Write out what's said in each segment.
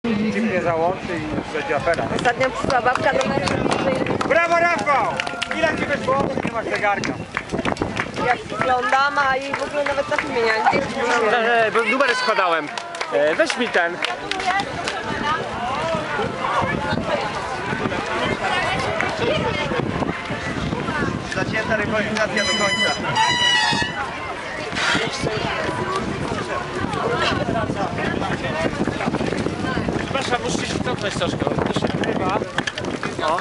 Chip mnie załączy i będzie afera. Ostatnio przyszła babka do mnie. Brawo, Rafał! Ile ci wyszło? Nie masz zegarka. Jak wyglądam, a jej w ogóle nawet na filmie nie. Bo numery składałem. Weź mi ten. Zacięta rywalizacja do końca. Przepraszam, musicie się cofnąć troszkę. To się nagrywa. O.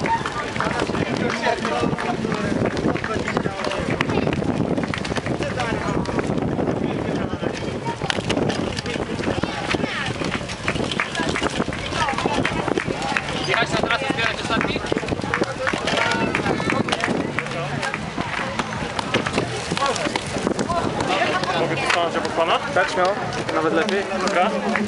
Jechać na trasę, zbierać ostatni? Mogę tu stanąć obok pana? Tak, śmiało. Nawet lepiej. Dobra.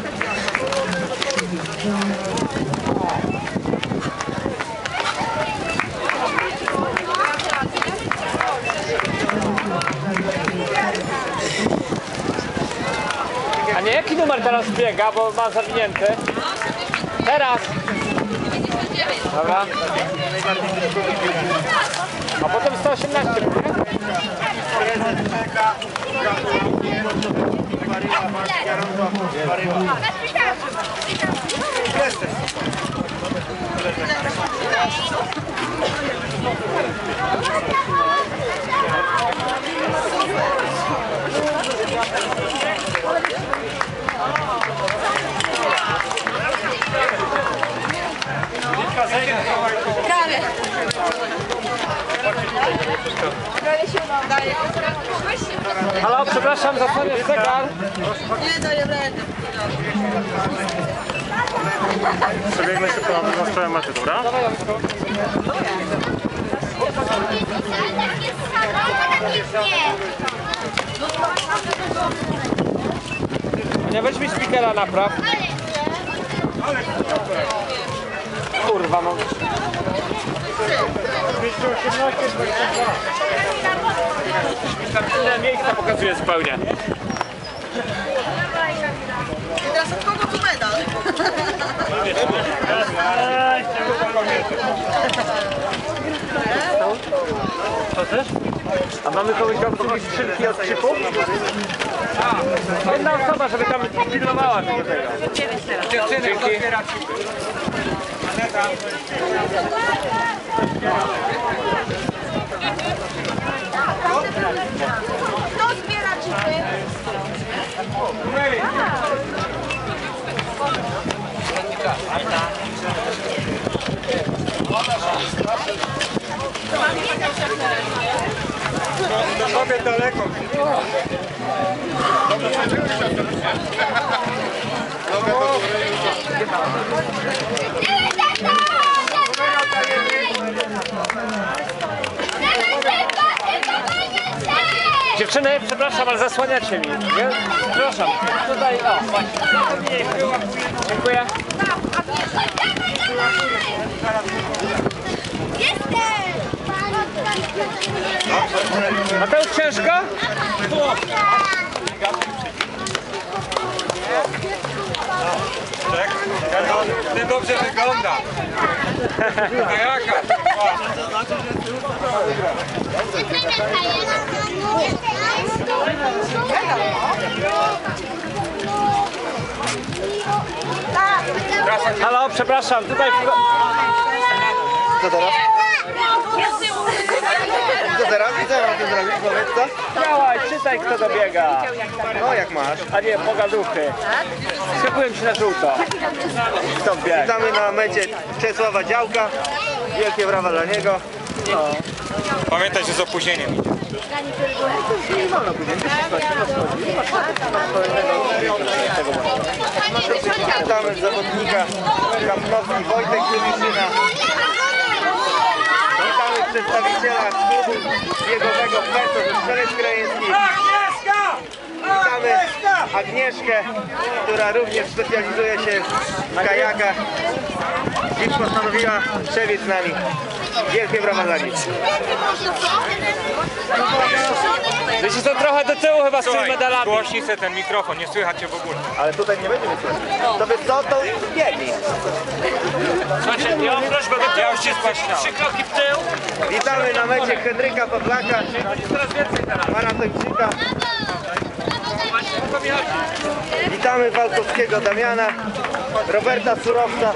A nie, jaki numer teraz biega, bo ma zawinięty? Teraz! Dobra. A potem 118, nie? Prawie. Prawie się udaje. Halo, przepraszam, zasłonię zegar. Nie daję rady. Przebiegnę szybko na drugą stronę maty, dobra? Nie, weź mi speakera napraw. Kurwa, no. 218, ile miejsca pokazuje zupełnie. Teraz od kogo tu medal? Co też? A mamy kogoś do obsługi skrzynki od chipu? Jedna osoba, żeby tam pilnowała tego. Dziewczyny, kto zbiera chipy? Aneta. Kto zbiera chipy? Do sobie daleko. Dziewczyny, przepraszam, ale zasłaniacie mi. Nie? Przepraszam. Tutaj, o, właśnie. Dziękuję. Mateusz, ciężko? Ty dobrze wygląda. A jaka? Halo, przepraszam, tutaj... Co teraz? Co teraz? I co ja mam tu zrobić? Powiedz co? Działaj, czytaj kto dobiega. No jak masz? A nie, pogaduchy. Skakuję ci na żółto. Stop bieg. Witamy na mecie Czesława Działka. Wielkie brawa dla niego. No. Pamiętaj, że z opóźnieniem idzie. Witamy zawodnika Kampnowski Wojtek Julisyna. Witamy przedstawiciela klubu biegowego Peto ze Strzelec Krajeńskich. Witamy Agnieszkę, która również specjalizuje się w kajakach. Dziś postanowiła przebiec z nami. Wielkie brawa dla nich. Wiecie co, trochę do tyłu chyba z tymi medalami. Głośnij se ten mikrofon, nie słychać cię w ogóle. Ale tutaj nie będziemy słyszeć. To by co, to biegnij. Słuchajcie, ja mam prośbę do tyłu. Ja już się spłaśniałem. 3 kroki w tył. Witamy na mecie Henryka Pawlaka, Coraz więcej teraz. maratończyka. Właśnie o to mi chodzi. Witamy Walkowskiego Damiana, Roberta Surowca,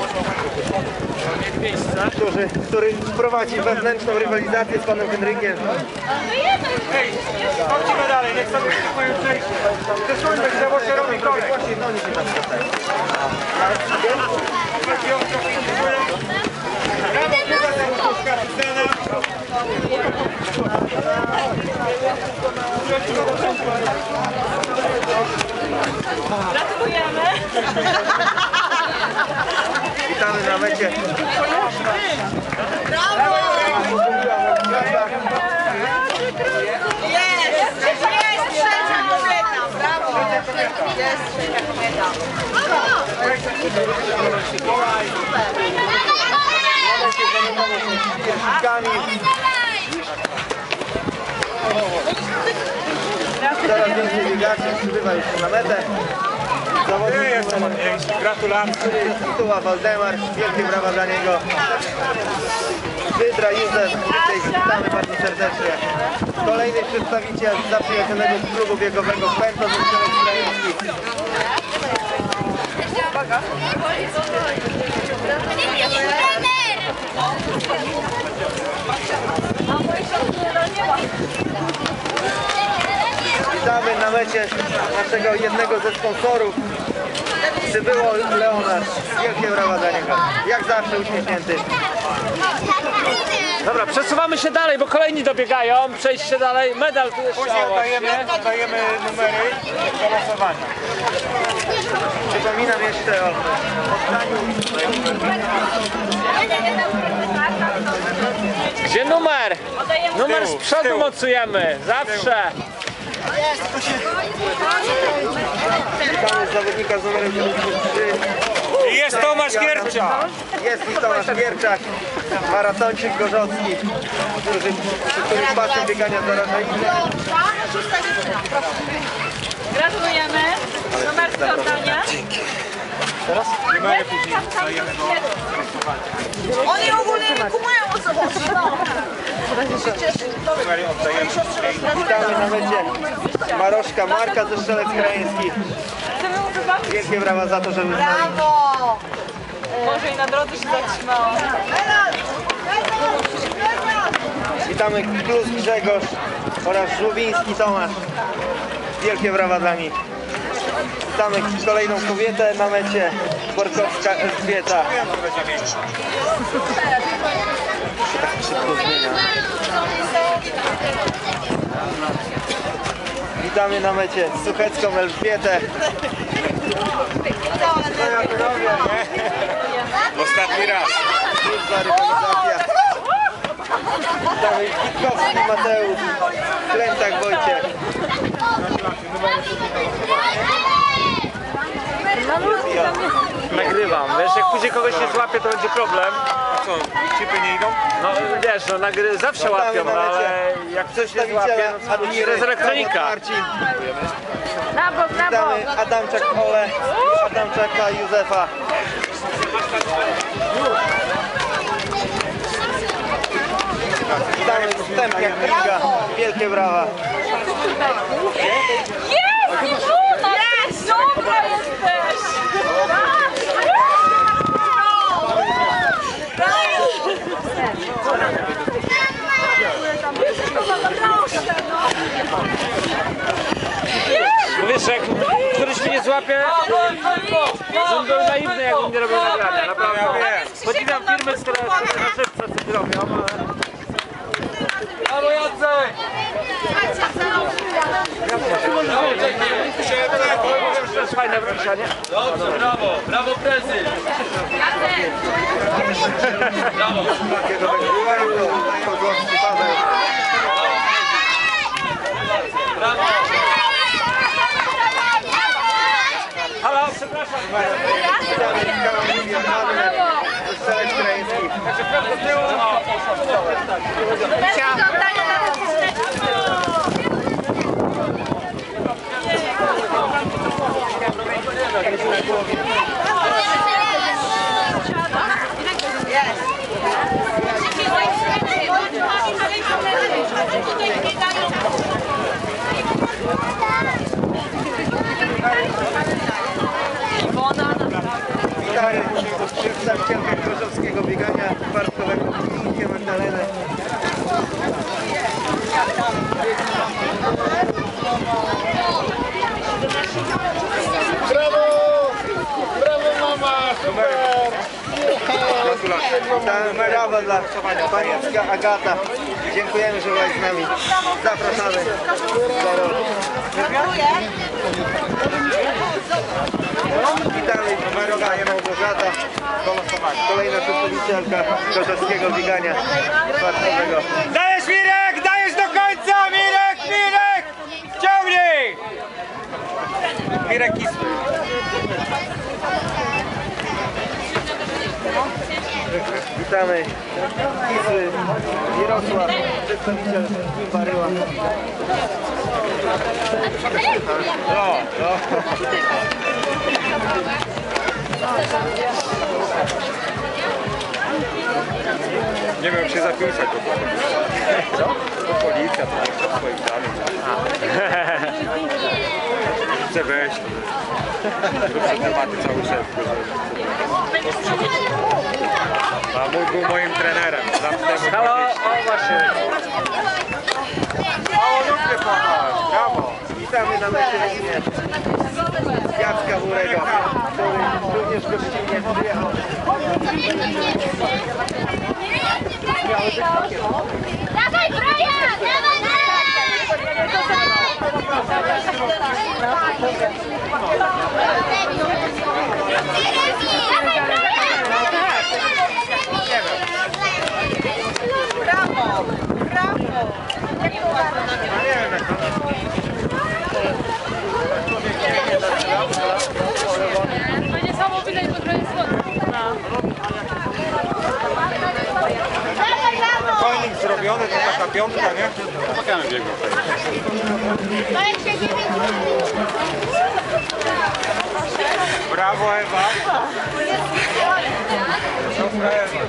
Miejsce. który prowadzi wewnętrzną rywalizację z panem Henrykiem. Hej, chodźmy dalej, niech sobie swoje przejście. Zesłońmy się, bo się robi korek. Właśnie, no oni się tam spotykają. Gratulujemy. Witamy na mecie. Jest trzecia kobieta. Brawo. Jest trzecia kobieta. Coraz więcej biegaczy przybywa już na metę. Gratulacje. Tytuła Waldemar, wielkie brawa dla niego. Wydra Józef, witamy bardzo serdecznie. Kolejny przedstawiciel zaprzyjaźnionego klubu biegowego Pęto z Ukraiński. Witamy na mecie naszego jednego ze sponsorów. Przybyło Leonard. Wielkie brawa dla niego. Jak zawsze uśmiechnięty. Dobra, przesuwamy się dalej, bo kolejni dobiegają. Przejście dalej. Medal tu jeszcze. Później O, właśnie. oddajemy numery do losowania. Przypominam jeszcze o Gdzie numer? Numer z Z przodu tyłu. mocujemy. Zawsze. witamy zawodnika z numerem 73. I jest Tomasz Giercza. Jest i Tomasz Gierczak, maratończyk gorzowski, przy którym pasem biegania zaraża innych. Gratulujemy. Numer do oddania. Numery później oddajemy do losowania. Oni ogólnie nie kupują, o co chodzi. Numery oddajemy. Witamy na mecie Maroszka Marka ze Strzelec Krajeński. Wielkie brawa za to, że wy z nami. Brawo. Może i na drodze się zatrzymało. Witamy Klus Grzegorz oraz Żubiński Tomasz. Wielkie brawa dla nich. Witamy kolejną kobietę na mecie, Borkowska Elżbieta. Szybko zmienia. Witamy na mecie Suchecką Elżbietę. Ostatni raz. Służba rywalizacja. Witamy Witkowski Mateusz, Klętak Wojciech. Nagrywam. Wiesz, jak później kogoś nie złapie, to będzie problem. A co, chipy nie idą? No wiesz, no zawsze łapią, no, ale jak coś nie złapie, no to jest elektronika. Marcin. Na bok, na bok. Witamy Adamczak Ole, Adamczaka Józefa. Witamy Stępiak Kinga. Wielkie brawa. Jest! Jest! Dobra jesteś! Wiesz, jak któryś mnie nie złapie, żebym był naiwny, jakbym nie robił nagrania, naprawdę. Podziwiam firmy, które na szybce coś robią, ale... Halo Jacek! To jest fajne wręczanie. Dobrze, brawo, brawo prezy. Brawo. Podłączny Paweł. Brawo. Witamy Michała Milion ze Strzelec Krajeńskich. Witamy przedstawicielkę Chorzowskiego biegania parkowego Minikę Magdalenę. Brawo! Brawo mama! Super! Brawo dla Paniecka Agata. Dziękujemy, że byłaś z nami. Zapraszamy za rok. Witamy Marowanie Małgorzata. Kolejna przedstawicielka Chorzowskiego biegania parkowego. Dajesz Mirek! Dajesz do końca! Mirek! Mirek! Ciągnij! Mirek Kisły. Witamy Kisły, Mirosław, przedstawiciel Baryła. Nie wiem, jak się zapisać. Co? To policja, to nie chcę swoich danych. Chcę wejść. Róbcie tematy cały szef. A mój był moim trenerem. Halo, o właśnie. Brawo! Witamy na mecie Jacka Burego, który również gościnnie przyjechał. Dawaj, Brian! Dawaj, Brawo! Brawo! Niesamowite jest to, że jest Konik zrobiony, to taka piątka, nie? Pomagamy biegu. Brawo Ewa. Dobra Ewa.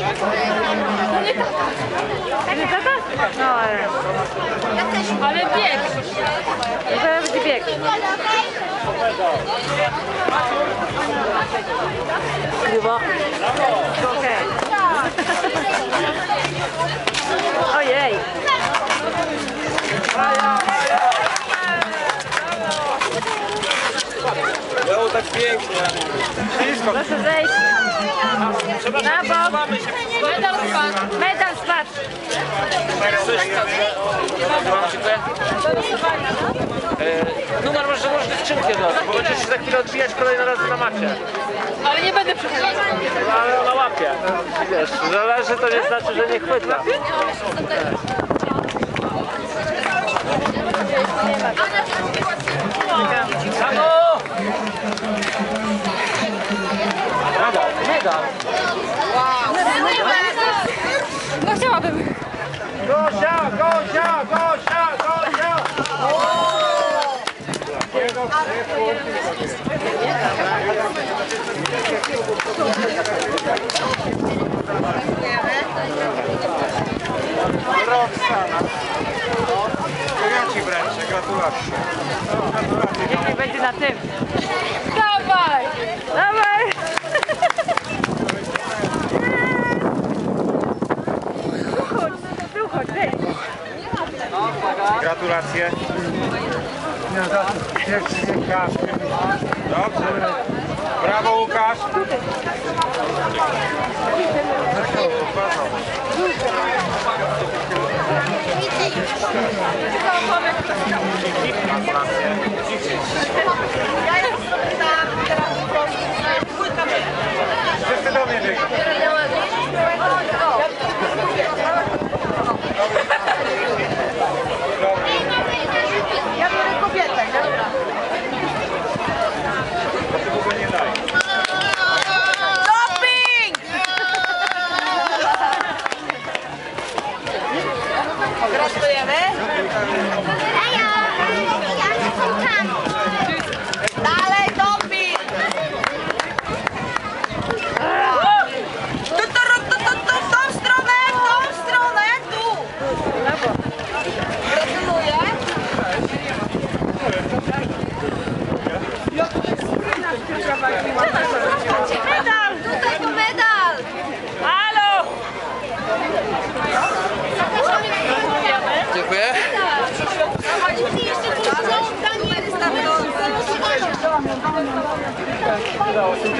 Ale bieg! Zaraz będzie bieg. Chyba. Okej. Ojej. Było tak pięknie. Proszę zejść. Na bok. Medal spadł! Medal spadł. Numer może skrzynkę dać, bo będziesz się za chwilę odbijać kolejny raz na macie. Ale nie będę przechodzić. No, ale ona łapie. Wiesz, zależy to nie znaczy, że nie chwyta. Brawo! Brawo, medal. No chciałabym. Gosia, Gosia, Gosia, Gosia! Roxana. Ja ci wręczę, gratulacje. Niech będzie na tym. Dawaj! Dawaj. Chodź, zejdź. Gratulacje. Dobrze. Brawo Łukasz. Wszyscy do mnie biegną. Ja biorę kobietę, nie?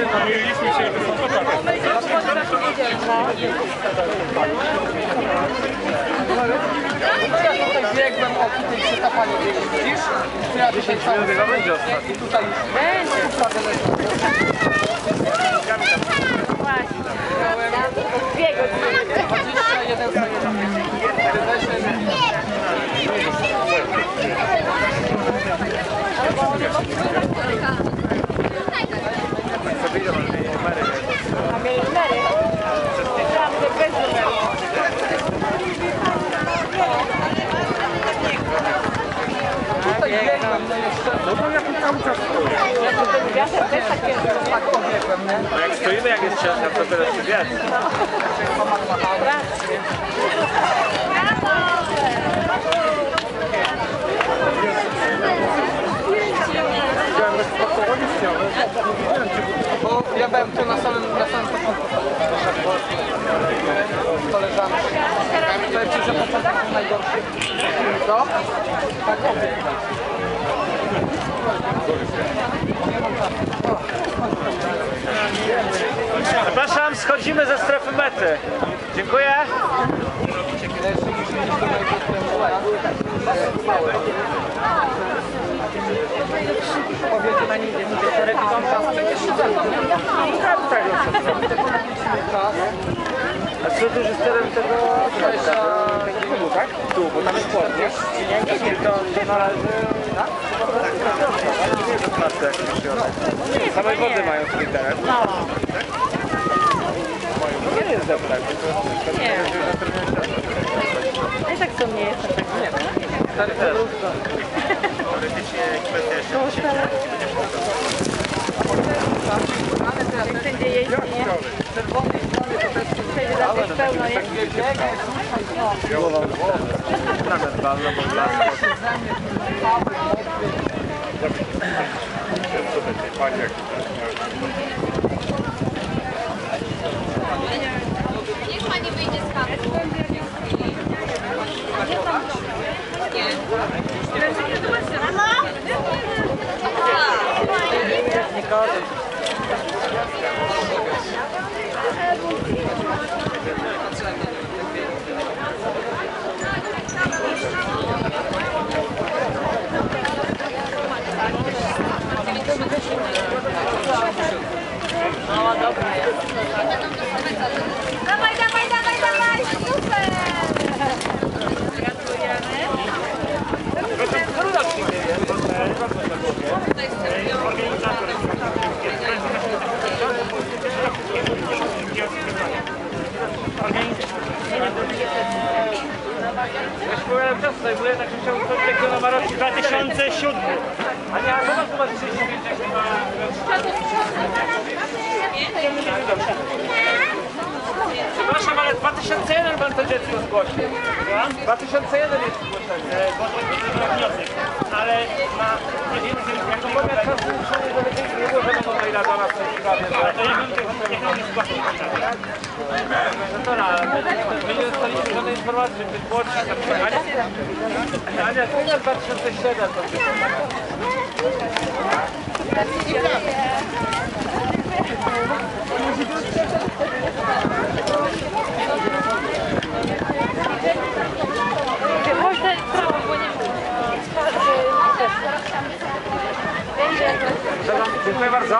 Mieliśmy się wysoko Biegłem o tutaj przy tapanie, widzisz? Ja dzisiaj cały Będzie ostatni. i tutaj już Dwie godziny. 21 za 1. A mieli numery? Myślałam, że bez numeru. Tutaj biegłem, no jeszcze. No to jaki cały czas stoi. Ten wiatr też takie, Tak pobiegłem, nie? No jak stoimy, jak jest ciasno, to teraz się wiatr. Bo ja byłem tu na samym początku. Koleżanki. Powiem ci, że początek był najgorszy. Co? Tak, Przepraszam, schodzimy ze strefy mety. Dziękuję. Powiedzmy na nim, że A co duży sterem tego klubu, tak? Tu, bo tam jest płot, nie? To należy... Samej wody mają swój teren. Nie jest deptak. Nie. A i tak co mnie jest. Wszędzie jeździ, nie? Przejdzie za coś pełno, nie? Nawet balno, bo las. Niech pani wyjdzie z kamery. Dawaj, dawaj, dawaj, dawaj! Super! Ja się powiadam czas zajmuję, tak że chciałbym coś takiego na Marocki 2007. A nie, a zobacz, chyba 35 jak ma... Przepraszam, ale 2001 pan to dziecko zgłosił. 2001 jest zgłoszenie. Bo to jest wniosek, ale ma nie więcej Jak to powiem, czas zmuszony do lepiej nie było żadnego maila do nas w tej sprawie. to niech on nie zgłaszał. Organizatora, my nie dostaliśmy żadnej informacji, żeby zgłosić tam przejechanie. Ania, to jest 2007 to Można prawo, bo nie Dziękuję bardzo.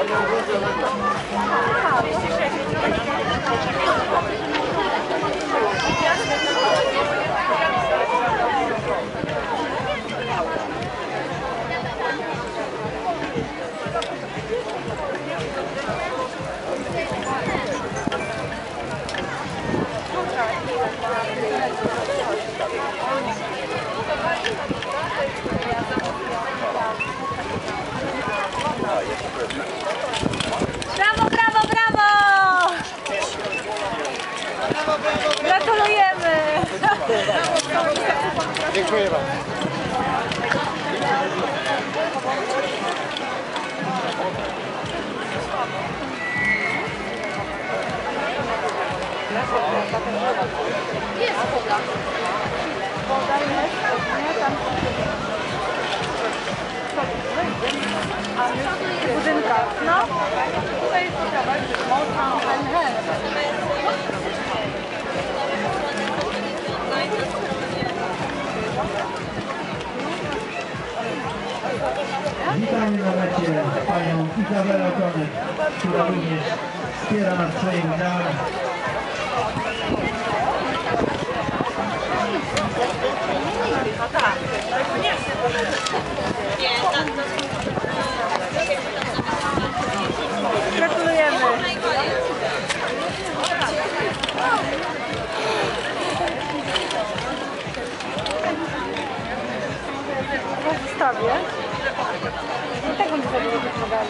Brawo, brawo, brawo! Gratulujemy! Dziękuję bardzo. Jest woda. Woda jest, nie tam. budynkach. No. Tutaj jest kawałek, można. Witamy na mecie panią Izabelę Okonek, która również wspiera nas swoim udziałem. Gratulujemy. W wystawie. I tak będzie za dużo tych medali.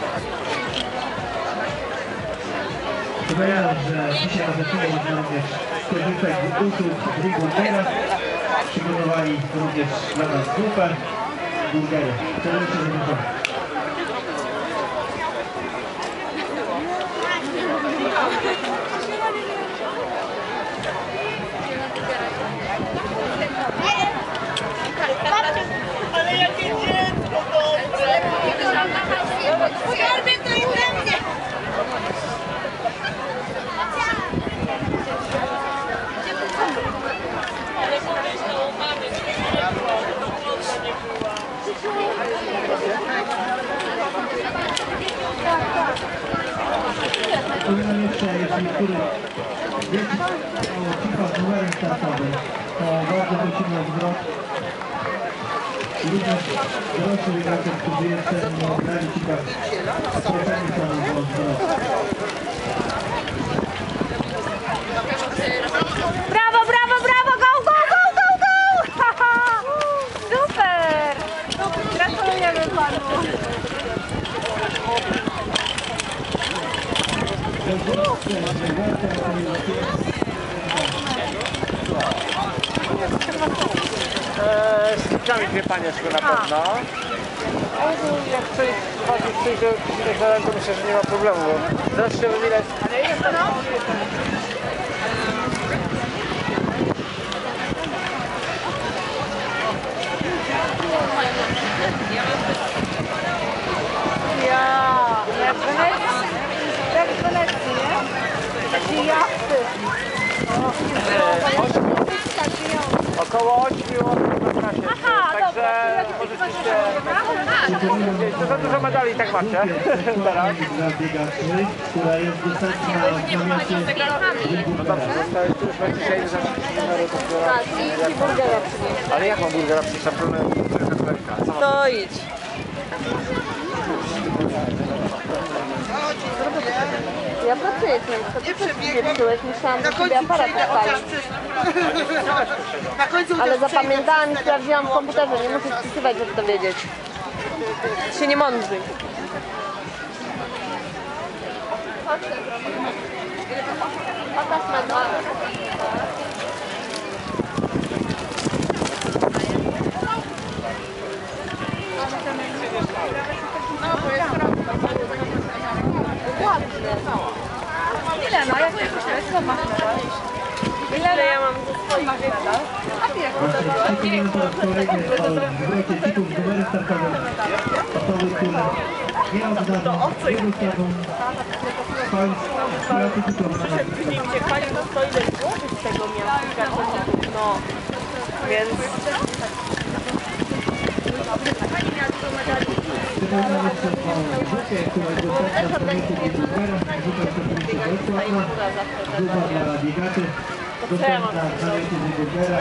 Przypominam, że dzisiaj na zlecenie można również skorzystać z usług Big Burgera. Przygotowali również dla nas grupę burgery. Serdecznie zapraszam. Ale jakie dziecko dobre! Skarbie to i we mnie! Powiem jeszcze, jeśli niektórych dzieci mało cicha z numerem startowym, to bardzo prosimy o zwrot. I również dorosły gracze, którzy jeszcze nie oddali cicha, proszeni są o zwrot. Brawo, brawo, brawo! Go, go, go, go, go! Haha! Super! Gratulujemy panu. Z kciukami dwie panie szły na pewno. Ale jak ktoś bardziej przyjdzie to myślę, że nie ma problemu, bo zaraz się wymilać. Ja, jak w Wenecji. Jak w Wenecji, nie? Takie jachty. Około 8 na trasie. Aha, Także dobra. możecie się... To za dużo medali i tak macie teraz. Dla biegaczy, która jest dostępna w namiocie Big Burgera. To już będzie dzisiaj za numery do zbiora. Tak, i burgera przynieść. Ale jak mam burgera przyjść? To idź. Ja pracuję z nim, to ty też pieprzyłeś, myślałam, że sobie aparat wstawić. Ale zapamiętałam i sprawdziłam w komputerze, nie muszę wpisywać, żeby to wiedzieć. Się nie mądrzy. Pokaż medal. Ile no? Jak to jest? Co masz medal? Ile ja mam ze swoich medal? Przypominam po raz kolejny o zwrocie cików z numerem startowym. Osoby, które nie oddadzą jego sobą klasyfikowane. Później uciekali, no to ile złotych z tego miał? No, więc... Przypominam jeszcze o grupie, która jest dostępna w namiocie Big Burgera. Grupa jest oczywiście bezpłatna. Grupa dla biegaczy dostępna w namiocie Big Burgera.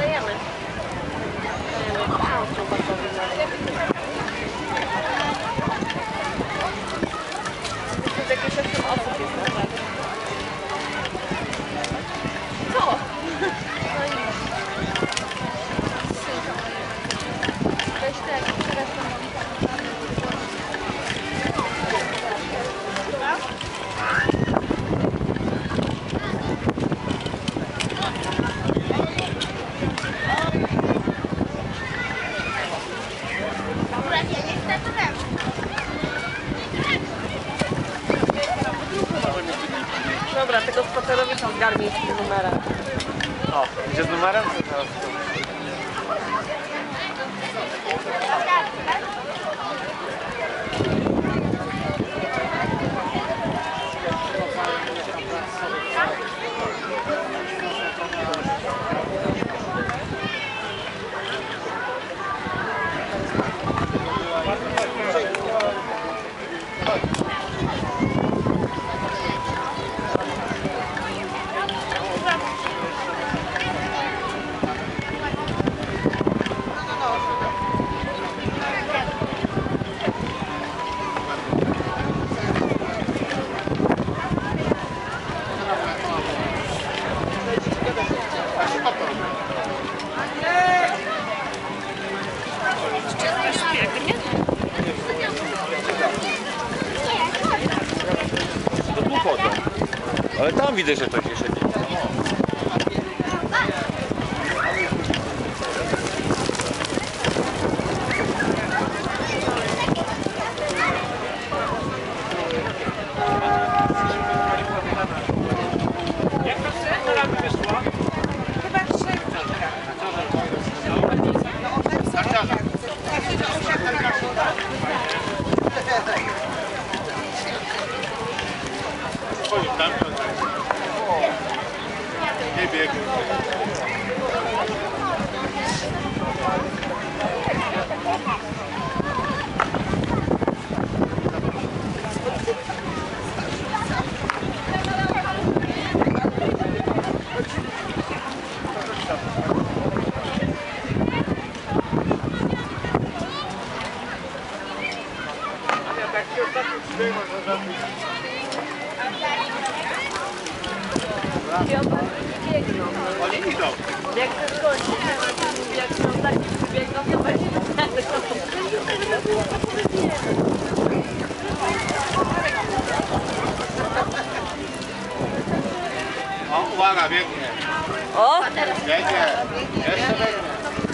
Jakieś 8 osób jest na razie. Dobra, tego spacerowicza zgarnij z tym numerem. O, idzie z numerem? chodzą. Ale tam widzę, że to się siedzi. Jak to teraz wyszło? Chyba 3. Nie biegł. Oni idą. Jak to skończy, jak są taki przybiegną, to będzie O, uwaga, biegnie. O! Biegnie. Jeszcze biegnie.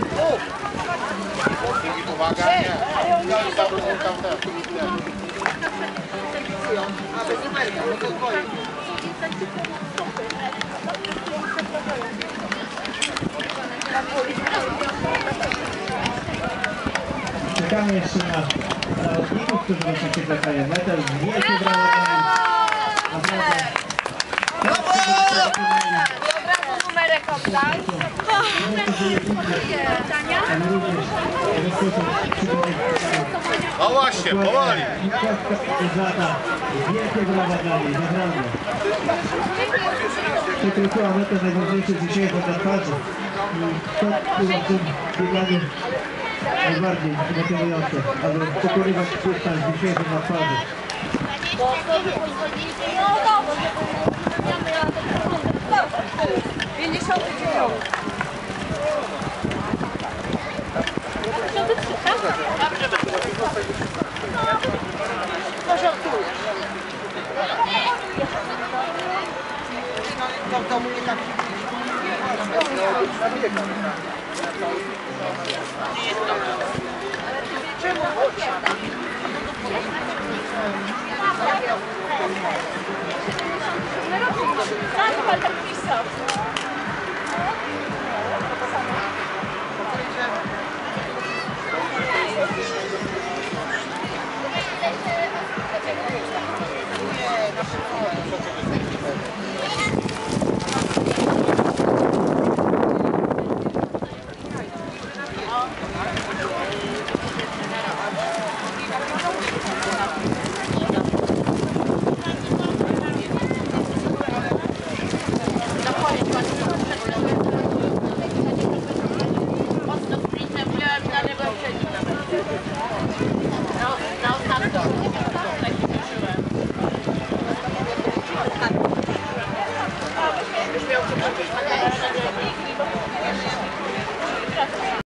Dzięki, pomaga. Nie. Czekamy jeszcze na zawodników, którzy właśnie się zagrają metę. Wielkie brawo dla nich. Od razu numerek oddaj. Ale również w ten sposób przygotować. O właśnie, powoli. Wielkie brawa dla niej, naprawdę. Przekroczyła metę najważniejsze dzisiejsze na twarzy. I to było w tym bieganiu najbardziej motywujące, aby pokonywać dystans dzisiejszy na twarzy. No dobrze. 59. Tak, pan tak pisał.